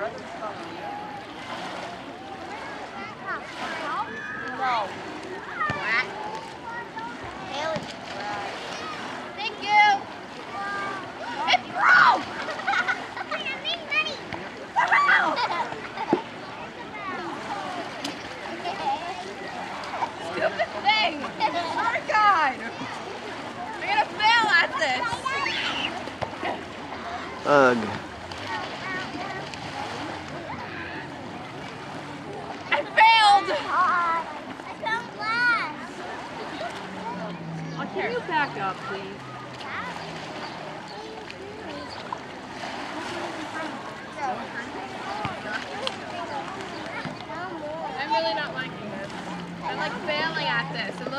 No. Haley. Thank you. It broke! I need money. Stupid thing. Oh God. I'm gonna fail at this. Ugh. I failed. I failed last. Can you back up, please? I'm really not liking this. I'm like failing at this.